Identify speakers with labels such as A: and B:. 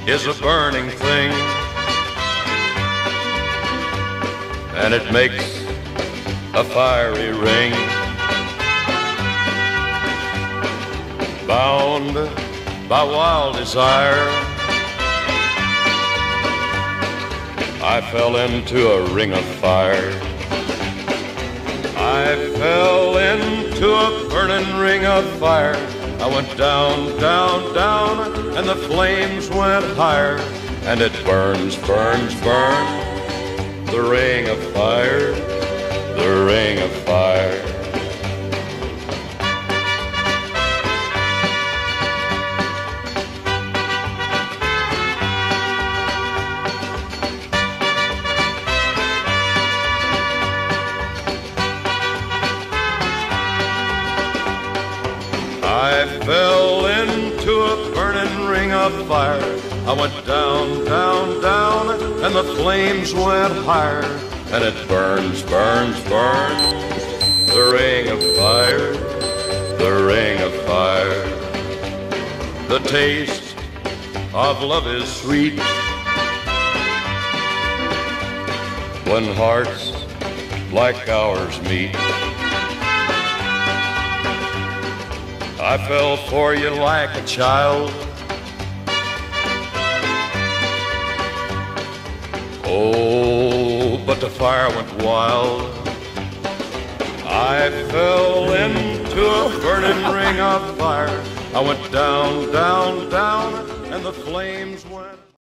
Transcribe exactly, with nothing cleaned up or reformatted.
A: is a burning thing, and it makes a fiery ring. Bound by wild desire, I fell into a ring of fire. I fell into a burning ring of fire. I went down, down, down, and the flames went higher. And it burns, burns, burns, the ring of fire, the ring of fire. I fell into a burning ring of fire. I went down, down, down, and the flames went higher. And it burns, burns, burns, the ring of fire, the ring of fire. The taste of love is sweet when hearts like ours meet. I fell for you like a child. Oh, but the fire went wild. I fell into a burning ring of fire. I went down, down, down, and the flames went